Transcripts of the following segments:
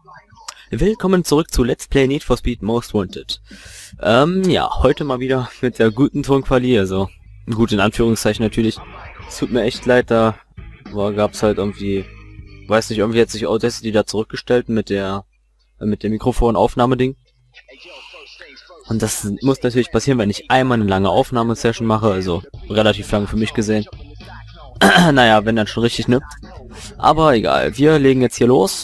Willkommen zurück zu Let's Play Need for Speed Most Wanted. Ja, heute mal wieder mit der guten Tonqualität, also gut in Anführungszeichen natürlich. Es tut mir echt leid, da gab's halt irgendwie, weiß nicht, irgendwie hat sich Audacity da zurückgestellt mit dem Mikrofon-Aufnahmeding. Und das muss natürlich passieren, wenn ich einmal eine lange Aufnahmesession mache, also relativ lang für mich gesehen. Naja, wenn dann schon richtig, ne? Aber egal, wir legen jetzt hier los.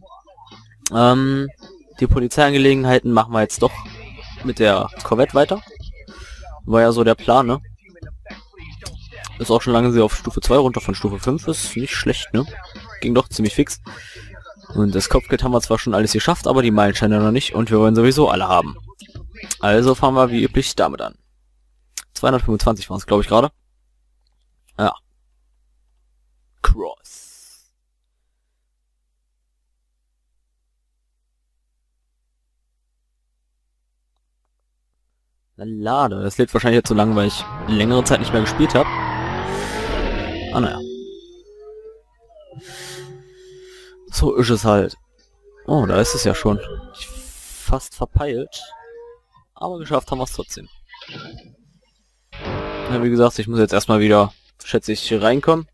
Die Polizeiangelegenheiten machen wir jetzt doch mit der Corvette weiter. War ja so der Plan, ne? Ist auch schon lange sie auf Stufe 2 runter von Stufe 5, ist nicht schlecht, ne? Ging doch ziemlich fix. Und das Kopfgeld haben wir zwar schon alles geschafft, aber die Meilensteine noch nicht und wir wollen sowieso alle haben. Also fahren wir wie üblich damit an. 225 waren es, glaube ich, gerade. Ja. Cross. Lade. Das lädt wahrscheinlich jetzt so lange, weil ich längere Zeit nicht mehr gespielt habe. Ah, naja. So ist es halt. Oh, da ist es ja schon. Fast verpeilt. Aber geschafft haben wir es trotzdem. Ja, wie gesagt, ich muss jetzt erstmal wieder, schätze ich, hier reinkommen.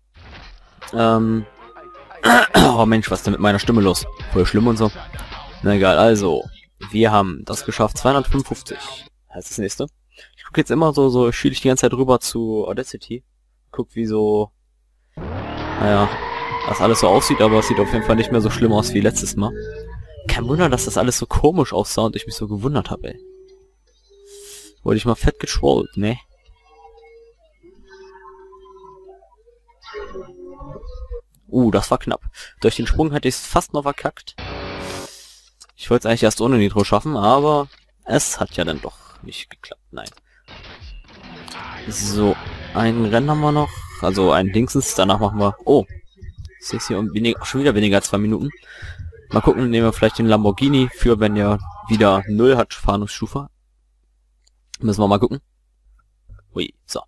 Oh Mensch, was ist denn mit meiner Stimme los? Voll schlimm und so. Na egal, also. Wir haben das geschafft. 255. Heißt das nächste. Ich gucke jetzt immer so schiele ich die ganze Zeit rüber zu Audacity. Guck, wie so, naja, das alles so aussieht, aber es sieht auf jeden Fall nicht mehr so schlimm aus wie letztes Mal. Kein Wunder, dass das alles so komisch aussah und ich mich so gewundert habe, ey. Wurde ich mal fett getrollt, ne? Das war knapp. Durch den Sprung hätte ich es fast noch verkackt. Ich wollte es eigentlich erst ohne Nitro schaffen, aber es hat ja dann doch nicht geklappt. Nein. So, ein Rennen haben wir noch. Also ein Dingsens. Danach machen wir... Oh. Ist jetzt hier schon wieder weniger als 2 Minuten. Mal gucken, nehmen wir vielleicht den Lamborghini für, wenn er wieder 0 hat, Fahndungsstufe. Müssen wir mal gucken. Ui, so.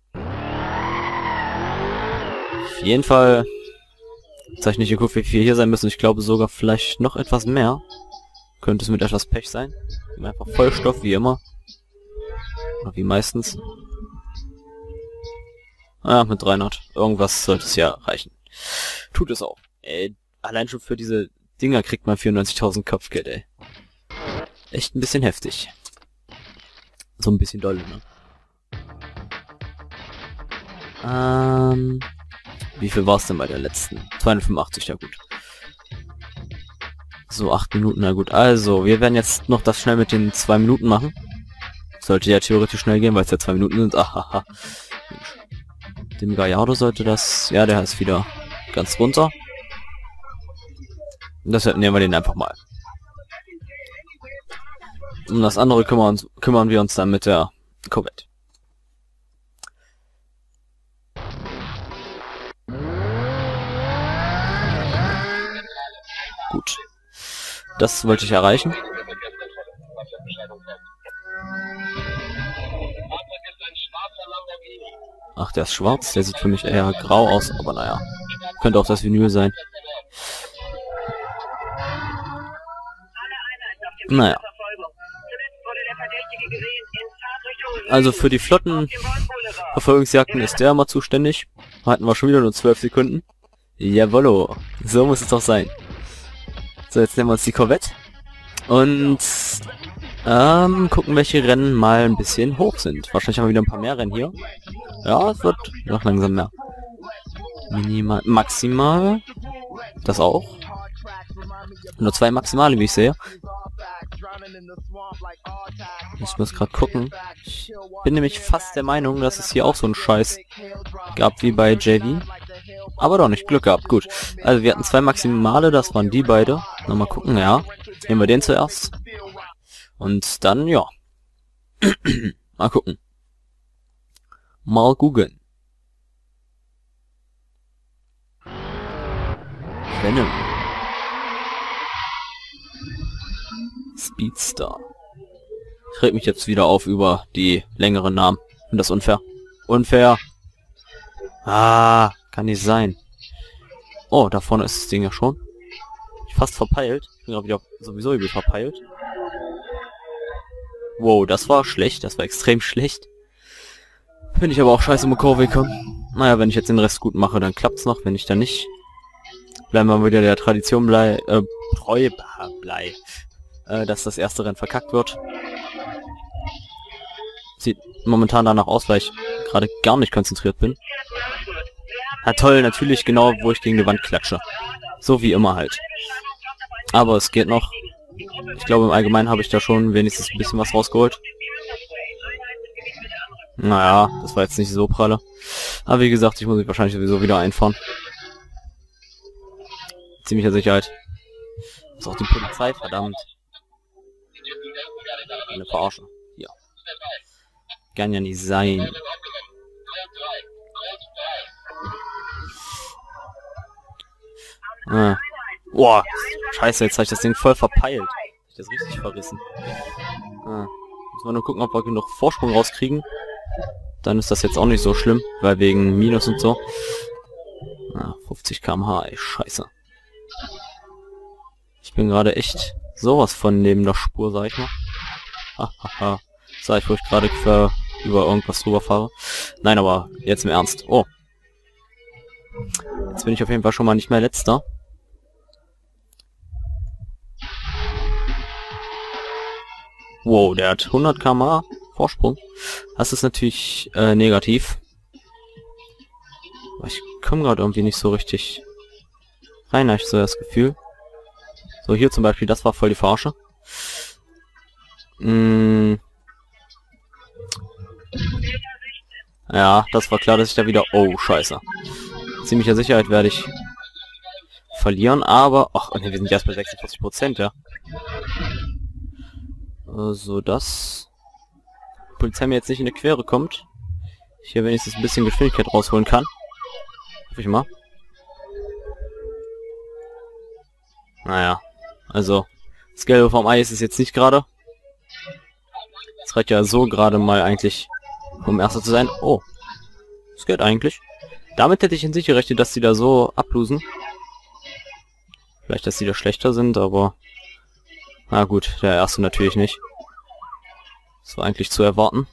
Auf jeden Fall... Jetzt habe ich nicht geguckt, wie viel hier sein müssen. Ich glaube sogar vielleicht noch etwas mehr. Könnte es mit etwas Pech sein. Einfach Vollstoff, wie immer. Oder wie meistens. Ja, mit 300. Irgendwas sollte es ja reichen. Tut es auch. Ey, allein schon für diese Dinger kriegt man 94.000 Kopfgeld, ey. Echt ein bisschen heftig. So ein bisschen doll, ne? Wie viel war es denn bei der letzten? 285, ja gut. So, 8 Minuten, na gut. Also, wir werden jetzt noch das schnell mit den 2 Minuten machen. Sollte ja theoretisch schnell gehen, weil es ja 2 Minuten sind. Ahaha. Dem Gallardo sollte das... Ja, der ist wieder ganz runter. Und deshalb nehmen wir den einfach mal. Um das andere kümmern wir uns dann mit der Corvette. Gut. Das wollte ich erreichen. Ach, der ist schwarz. Der sieht für mich eher grau aus, aber naja. Könnte auch das Vinyl sein. Naja. Also für die flotten Verfolgungsjagden ist der mal zuständig. Hatten wir schon wieder nur 12 Sekunden. Jawollo. So muss es doch sein. So, jetzt nehmen wir uns die Corvette. Und gucken, welche Rennen mal ein bisschen hoch sind. Wahrscheinlich haben wir wieder ein paar mehr Rennen hier. Ja, es wird noch langsam mehr. Minimal, maximal. Das auch. Nur 2 Maximale, wie ich sehe. Ich muss gerade gucken. Ich bin nämlich fast der Meinung, dass es hier auch so einen Scheiß gab wie bei JV. Aber doch nicht. Glück gehabt. Gut. Also wir hatten 2 Maximale, das waren die beide. Mal gucken, ja. Nehmen wir den zuerst. Und dann, ja. Mal gucken. Mal gucken. Venom. Speedstar. Ich reg mich jetzt wieder auf über die längeren Namen. Ich finde das unfair. Unfair. Ah, kann nicht sein. Oh, da vorne ist das Ding ja schon. Ich fast verpeilt. Ich bin gerade wieder sowieso übel verpeilt. Wow, das war schlecht. Das war extrem schlecht. Bin ich aber auch scheiße um die Kurve gekommen. Naja, wenn ich jetzt den Rest gut mache, dann klappt's noch. Wenn nicht, dann nicht. Bleiben wir wieder der Tradition treu, dass das erste Rennen verkackt wird. Sieht momentan danach aus, weil ich gerade gar nicht konzentriert bin. Na toll, natürlich genau, wo ich gegen die Wand klatsche. So wie immer halt. Aber es geht noch. Ich glaube, im Allgemeinen habe ich da schon wenigstens ein bisschen was rausgeholt. Naja, das war jetzt nicht so pralle. Aber wie gesagt, ich muss mich wahrscheinlich sowieso wieder einfahren. Ziemlicher Sicherheit. Das ist auch die Polizei, verdammt. Eine Verarsche. Ja. Kann ja nicht sein. Ah. Boah, scheiße, jetzt habe ich das Ding voll verpeilt. Ich das richtig verrissen. Ah. Muss man nur gucken, ob wir genug Vorsprung rauskriegen. Dann ist das jetzt auch nicht so schlimm, weil wegen Minus und so. Ah, 50 km/h, ey, scheiße. Ich bin gerade echt sowas von neben der Spur, sag ich mal. Hahaha. Sag ich, wo ich gerade quer über irgendwas drüber fahre. Nein, aber jetzt im Ernst. Oh. Jetzt bin ich auf jeden Fall schon mal nicht mehr letzter. Wow, der hat 100 km/h Vorsprung. Das ist natürlich negativ. Aber ich komme gerade irgendwie nicht so richtig rein, habe ich so das Gefühl. So, hier zum Beispiel, das war voll die Verarsche. Ja, das war klar, dass ich da wieder... Oh, scheiße. Ziemlicher Sicherheit werde ich verlieren, aber... Ach, ne, wir sind erst bei 46%, ja. So, dass die Polizei mir jetzt nicht in die Quere kommt. Ich hier wenigstens ein bisschen Geschwindigkeit rausholen kann. Hoffe ich mal. Naja, also das Gelbe vom Ei ist es jetzt nicht gerade. Es reicht ja so gerade mal eigentlich, um Erster zu sein. Oh, das geht eigentlich. Damit hätte ich in sich gerechnet, dass die da so ablosen. Vielleicht, dass die da schlechter sind, aber... Na gut, der Erste natürlich nicht. Das war eigentlich zu erwarten.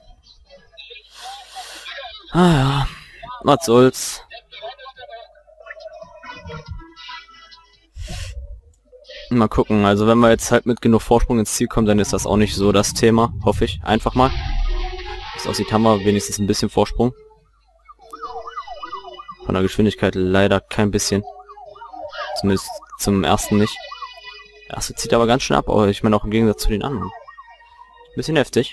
Ah ja, was soll's. Mal gucken, also wenn wir jetzt halt mit genug Vorsprung ins Ziel kommen, dann ist das auch nicht so das Thema, hoffe ich. Einfach mal. Wie es aussieht, haben wir wenigstens ein bisschen Vorsprung. Von der Geschwindigkeit leider kein bisschen. Zumindest zum ersten nicht. Der erste zieht aber ganz schön ab, aber ich meine auch im Gegensatz zu den anderen. Ein bisschen heftig.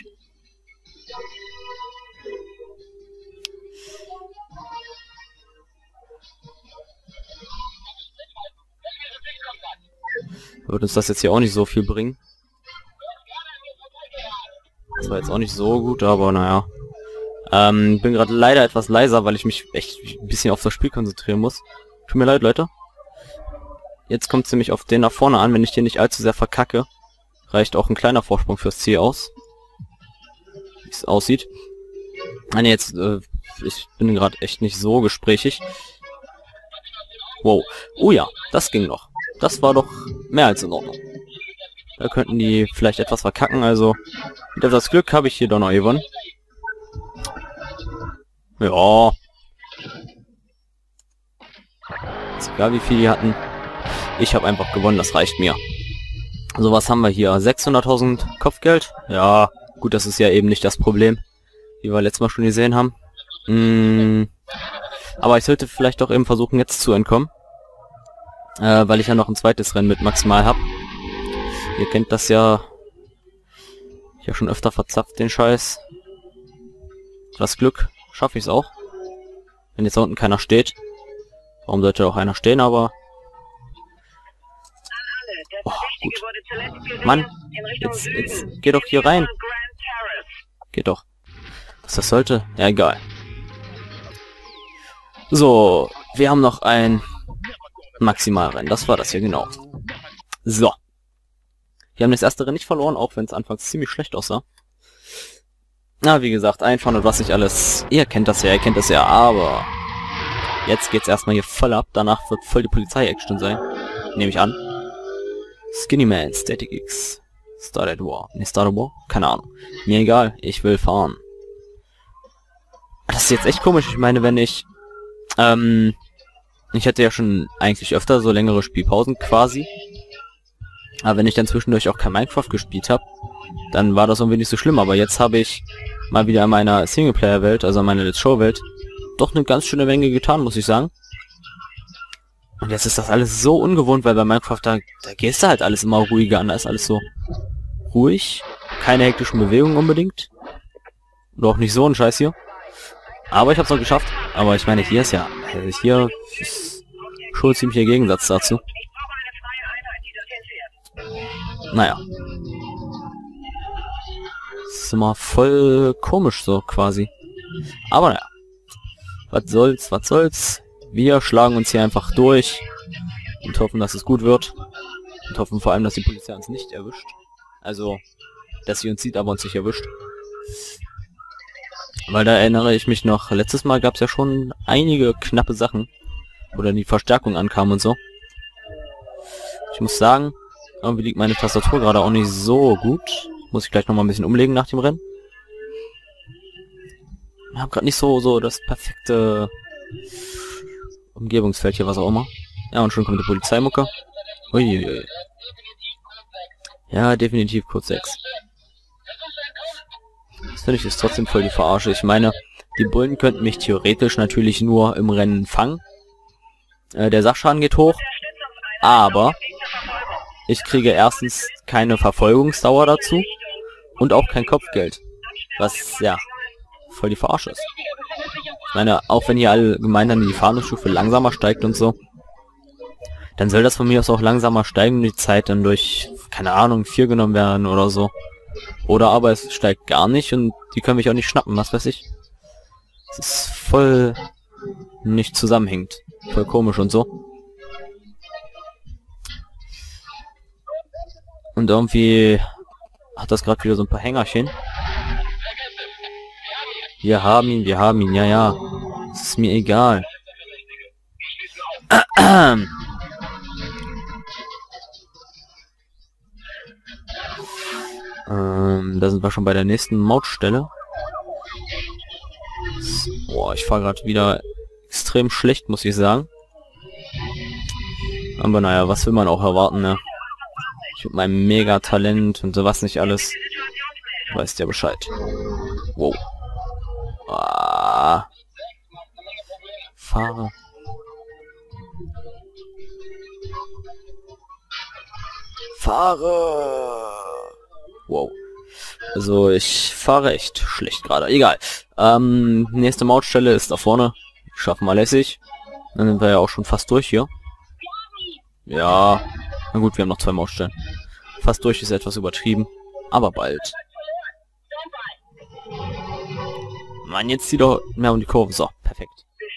Wird uns das jetzt hier auch nicht so viel bringen. Das war jetzt auch nicht so gut, aber naja. Bin gerade leider etwas leiser, weil ich mich echt ein bisschen auf das Spiel konzentrieren muss. Tut mir leid, Leute. Jetzt kommt es nämlich auf den nach vorne an. Wenn ich den nicht allzu sehr verkacke, reicht auch ein kleiner Vorsprung fürs Ziel aus. Wie es aussieht. Nein, jetzt, ich bin gerade echt nicht so gesprächig. Wow. Oh ja, das ging noch. Das war doch mehr als in Ordnung. Da könnten die vielleicht etwas verkacken, also mit etwas Glück habe ich hier doch noch gewonnen. Ja. Ist egal wie viel die hatten. Ich habe einfach gewonnen, das reicht mir. So, was haben wir hier? 600.000 Kopfgeld? Ja, gut, das ist ja eben nicht das Problem, wie wir letztes Mal schon gesehen haben. Aber ich sollte vielleicht doch eben versuchen, jetzt zu entkommen. Weil ich ja noch ein zweites Rennen mit maximal habe. Ihr kennt das ja. Ich habe schon öfter verzapft, den Scheiß. Das Glück schaffe ich es auch. Wenn jetzt da unten keiner steht. Warum sollte auch einer stehen, aber... Oh, gut. Mann, jetzt geh doch hier rein. Geht doch. Was das sollte? Ja, egal. So, wir haben noch ein Maximalrennen. Das war das hier, genau. So. Wir haben das erste Rennen nicht verloren, auch wenn es anfangs ziemlich schlecht aussah. Na, wie gesagt, einfahren und was nicht alles. Ihr kennt das ja, aber... Jetzt geht's erstmal hier voll ab. Danach wird voll die Polizei-Action sein. Nehme ich an. Skinny Man, Static X. Started War. Ne, Started War? Keine Ahnung. Mir egal, ich will fahren. Das ist jetzt echt komisch. Ich meine, wenn ich... ich hatte ja schon eigentlich öfter so längere Spielpausen quasi. Aber wenn ich dann zwischendurch auch kein Minecraft gespielt habe, dann war das irgendwie nicht so schlimm. Aber jetzt habe ich mal wieder in meiner Singleplayer-Welt, also in meiner Let's Show-Welt, doch eine ganz schöne Menge getan, muss ich sagen. Und jetzt ist das alles so ungewohnt, weil bei Minecraft, da gehst du halt alles immer ruhiger an. Da ist alles so ruhig. Keine hektischen Bewegungen unbedingt. Oder auch nicht so ein Scheiß hier. Aber ich habe es noch geschafft. Aber ich meine, hier ist ja... hier ist schon ziemlich der Gegensatz dazu. Naja. Das ist immer voll komisch so quasi. Aber naja. Was soll's, was soll's. Wir schlagen uns hier einfach durch. Und hoffen, dass es gut wird. Und hoffen vor allem, dass die Polizei uns nicht erwischt. Also, dass sie uns sieht, aber uns nicht erwischt. Weil da erinnere ich mich noch, letztes Mal gab es ja schon einige knappe Sachen. Oder die Verstärkung ankam und so. Ich muss sagen, irgendwie liegt meine Tastatur gerade auch nicht so gut. Muss ich gleich nochmal ein bisschen umlegen nach dem Rennen. Ich habe gerade nicht so das perfekte Umgebungsfeld hier, was auch immer. Ja, und schon kommt die Polizeimucke. Uiuiui. Ja, definitiv Code 6. Das finde ich ist trotzdem voll die Verarsche. Ich meine, die Bullen könnten mich theoretisch natürlich nur im Rennen fangen. Der Sachschaden geht hoch. Aber ich kriege erstens keine Verfolgungsdauer dazu. Und auch kein Kopfgeld. Was, ja, voll die Verarsche ist. Ich meine, auch wenn hier allgemein dann die Fahndungsstufe langsamer steigt und so, dann soll das von mir aus auch langsamer steigen, die Zeit dann durch, keine Ahnung, 4 genommen werden oder so. Oder aber es steigt gar nicht und die können mich auch nicht schnappen, was weiß ich. Es ist voll nicht zusammenhängend. Voll komisch und so. Und irgendwie hat das gerade wieder so ein paar Hängerchen. Wir haben ihn, ja, ja. Es ist mir egal. Da sind wir schon bei der nächsten Mautstelle. Boah, ich fahre gerade wieder extrem schlecht, muss ich sagen. Aber naja, was will man auch erwarten, ne? Ich mit meinem Mega-Talent und sowas nicht alles. Du weißt ja Bescheid. Wow. Ah. Fahre. Fahre. Wow. Also ich fahre echt schlecht gerade. Egal. Nächste Mautstelle ist da vorne. Schaffen wir lässig. Dann sind wir ja auch schon fast durch hier. Ja. Na gut, wir haben noch 2 Mautstellen. Fast durch ist etwas übertrieben. Aber bald. Mann, jetzt zieh doch mehr um die Kurve. So, perfekt.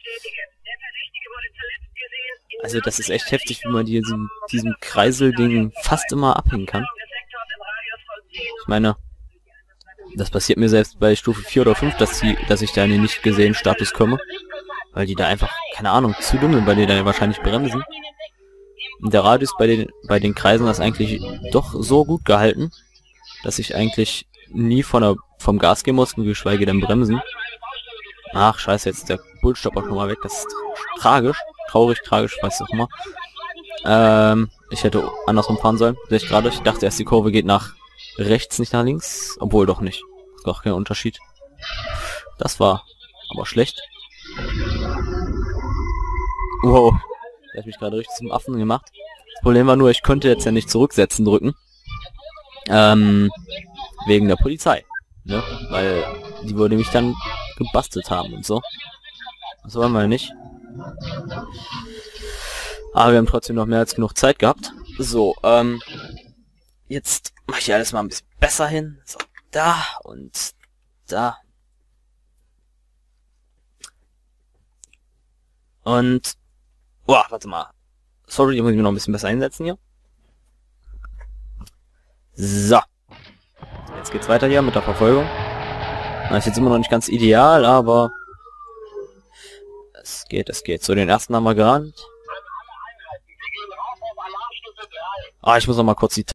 Also das ist echt heftig, wie man diesem Kreiselding fast immer abhängen kann. Ich meine, das passiert mir selbst bei Stufe 4 oder 5, dass ich da in den nicht gesehenen Status komme. Weil die da einfach, keine Ahnung, zu dumm sind, weil die da wahrscheinlich bremsen. Und der Radius bei den Kreisen ist eigentlich doch so gut gehalten, dass ich eigentlich nie vom Gas gehen muss, geschweige denn bremsen. Ach, scheiße, jetzt ist der Bullstopper schon mal weg. Das ist tragisch. Traurig, tragisch, weiß ich auch immer. Ich hätte andersrum fahren sollen. Sehe ich gerade. Ich dachte erst, die Kurve geht nach rechts, nicht nach links. Obwohl doch nicht. Ist doch kein Unterschied. Das war aber schlecht. Wow. Der hat mich gerade richtig zum Affen gemacht. Das Problem war nur, ich konnte jetzt ja nicht zurücksetzen drücken. Wegen der Polizei. Ne? Weil die würde mich dann gebastelt haben und so. Das wollen wir nicht. Aber wir haben trotzdem noch mehr als genug Zeit gehabt. So, jetzt mache ich alles mal ein bisschen besser hin. So, da und da. Und... Boah, warte mal. Sorry, die muss ich mir noch ein bisschen besser einsetzen hier. So. Jetzt geht's weiter hier mit der Verfolgung. Das ist jetzt immer noch nicht ganz ideal, aber... Es geht. So, den ersten haben wir gerannt. Ah, ich muss noch mal kurz die